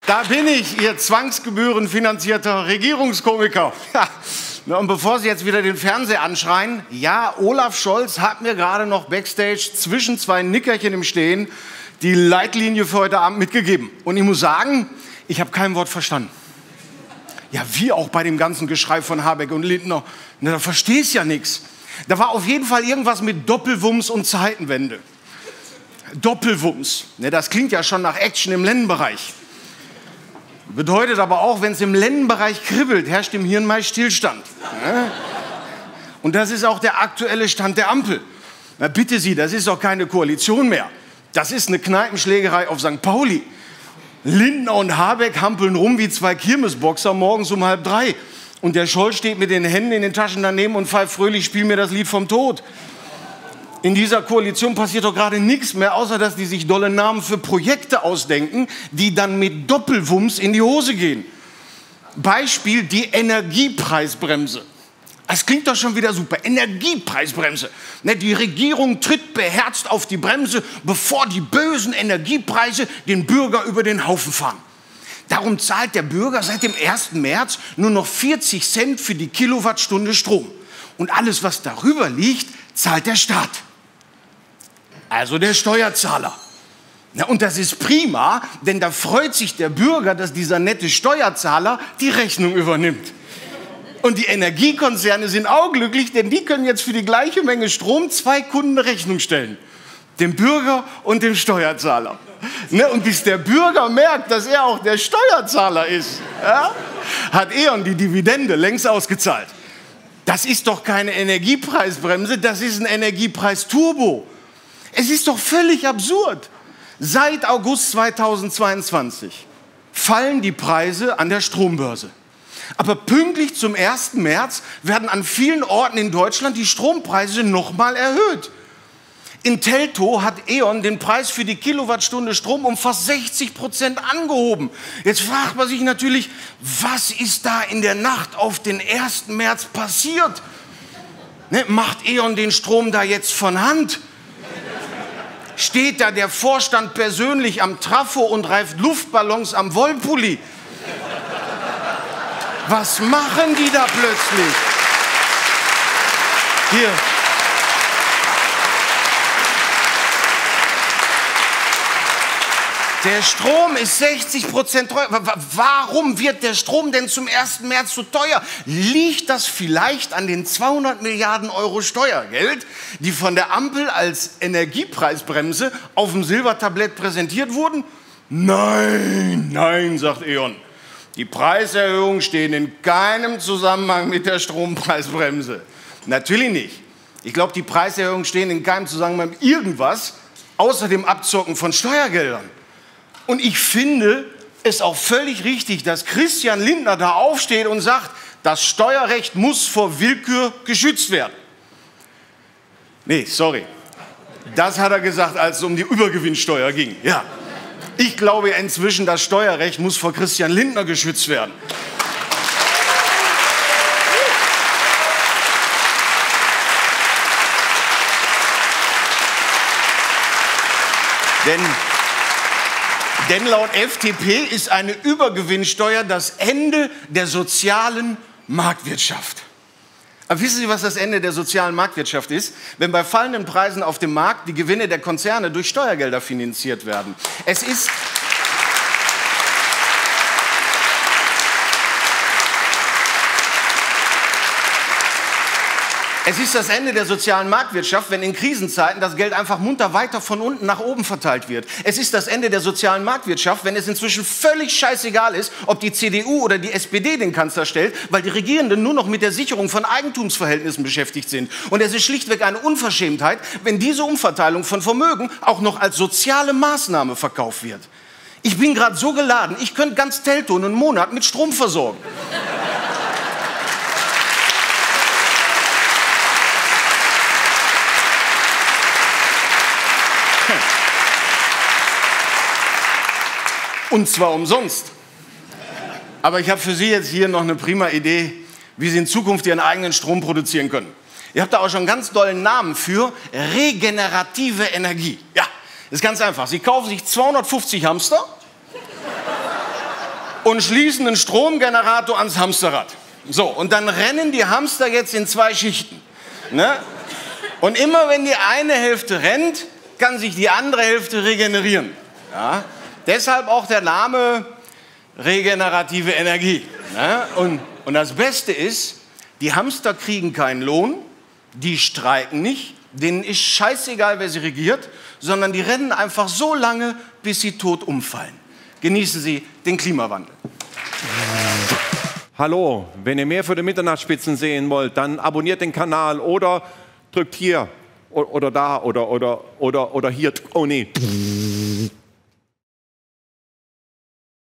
Da bin ich, Ihr zwangsgebührenfinanzierter Regierungskomiker. Ja, und bevor Sie jetzt wieder den Fernseher anschreien, ja, Olaf Scholz hat mir gerade noch Backstage zwischen zwei Nickerchen im Stehen die Leitlinie für heute Abend mitgegeben. Und ich muss sagen, ich habe kein Wort verstanden. Ja, wie auch bei dem ganzen Geschrei von Habeck und Lindner. Na, da verstehst ja nichts. Da war auf jeden Fall irgendwas mit Doppelwumms und Zeitenwende. Doppelwumms, ne, das klingt ja schon nach Action im Ländenbereich. Bedeutet aber auch, wenn es im Ländenbereich kribbelt, herrscht im Hirn meist Stillstand. Ne? Und das ist auch der aktuelle Stand der Ampel. Na, bitte Sie, das ist doch keine Koalition mehr. Das ist eine Kneipenschlägerei auf St. Pauli. Lindner und Habeck hampeln rum wie zwei Kirmesboxer morgens um 2:30. Und der Scholz steht mit den Händen in den Taschen daneben und pfeift fröhlich, spiel mir das Lied vom Tod. In dieser Koalition passiert doch gerade nichts mehr, außer dass die sich dolle Namen für Projekte ausdenken, die dann mit Doppelwumms in die Hose gehen. Beispiel die Energiepreisbremse. Das klingt doch schon wieder super. Energiepreisbremse. Die Regierung tritt beherzt auf die Bremse, bevor die bösen Energiepreise den Bürger über den Haufen fahren. Darum zahlt der Bürger seit dem 1. März nur noch 40 Cent für die Kilowattstunde Strom. Und alles, was darüber liegt, zahlt der Staat. Also der Steuerzahler. Na, und das ist prima, denn da freut sich der Bürger, dass dieser nette Steuerzahler die Rechnung übernimmt. Und die Energiekonzerne sind auch glücklich, denn die können jetzt für die gleiche Menge Strom 2 Kunden eine Rechnung stellen. Dem Bürger und dem Steuerzahler. Ne, und bis der Bürger merkt, dass er auch der Steuerzahler ist, ja, hat E.ON die Dividende längst ausgezahlt. Das ist doch keine Energiepreisbremse, das ist ein Energiepreisturbo. Es ist doch völlig absurd. Seit August 2022 fallen die Preise an der Strombörse. Aber pünktlich zum 1. März werden an vielen Orten in Deutschland die Strompreise nochmal erhöht. In Teltow hat E.ON den Preis für die Kilowattstunde Strom um fast 60% angehoben. Jetzt fragt man sich natürlich, was ist da in der Nacht auf den 1. März passiert? Ne, macht E.ON den Strom da jetzt von Hand? Steht da der Vorstand persönlich am Trafo und reift Luftballons am Wollpulli? Was machen die da plötzlich? Hier. Der Strom ist 60% teuer. Warum wird der Strom denn zum 1. März so teuer? Liegt das vielleicht an den 200 Milliarden Euro Steuergeld, die von der Ampel als Energiepreisbremse auf dem Silbertablett präsentiert wurden? Nein, nein, sagt E.ON. Die Preiserhöhungen stehen in keinem Zusammenhang mit der Strompreisbremse. Natürlich nicht. Ich glaube, die Preiserhöhungen stehen in keinem Zusammenhang mit irgendwas, außer dem Abzocken von Steuergeldern. Und ich finde es auch völlig richtig, dass Christian Lindner da aufsteht und sagt, das Steuerrecht muss vor Willkür geschützt werden. Nee, sorry. Das hat er gesagt, als es um die Übergewinnsteuer ging. Ja. Ich glaube inzwischen, das Steuerrecht muss vor Christian Lindner geschützt werden. Denn laut FDP ist eine Übergewinnsteuer das Ende der sozialen Marktwirtschaft. Aber wissen Sie, was das Ende der sozialen Marktwirtschaft ist? Wenn bei fallenden Preisen auf dem Markt die Gewinne der Konzerne durch Steuergelder finanziert werden. Es ist das Ende der sozialen Marktwirtschaft, wenn in Krisenzeiten das Geld einfach munter weiter von unten nach oben verteilt wird. Es ist das Ende der sozialen Marktwirtschaft, wenn es inzwischen völlig scheißegal ist, ob die CDU oder die SPD den Kanzler stellt, weil die Regierenden nur noch mit der Sicherung von Eigentumsverhältnissen beschäftigt sind. Und es ist schlichtweg eine Unverschämtheit, wenn diese Umverteilung von Vermögen auch noch als soziale Maßnahme verkauft wird. Ich bin gerade so geladen, ich könnte ganz Teltow einen Monat mit Strom versorgen. Und zwar umsonst. Aber ich habe für Sie jetzt hier noch eine prima Idee, wie Sie in Zukunft Ihren eigenen Strom produzieren können. Ihr habt da auch schon einen ganz tollen Namen für: regenerative Energie. Ja, das ist ganz einfach. Sie kaufen sich 250 Hamster und schließen einen Stromgenerator ans Hamsterrad. So, und dann rennen die Hamster jetzt in 2 Schichten. Ne? Und immer wenn die eine Hälfte rennt, kann sich die andere Hälfte regenerieren. Ja? Deshalb auch der Name regenerative Energie. Ne? Und das Beste ist, die Hamster kriegen keinen Lohn, die streiken nicht, denen ist scheißegal, wer sie regiert, sondern die rennen einfach so lange, bis sie tot umfallen. Genießen Sie den Klimawandel. Hallo, wenn ihr mehr für die Mitternachtsspitzen sehen wollt, dann abonniert den Kanal oder drückt hier oder da oder hier. Oh nee.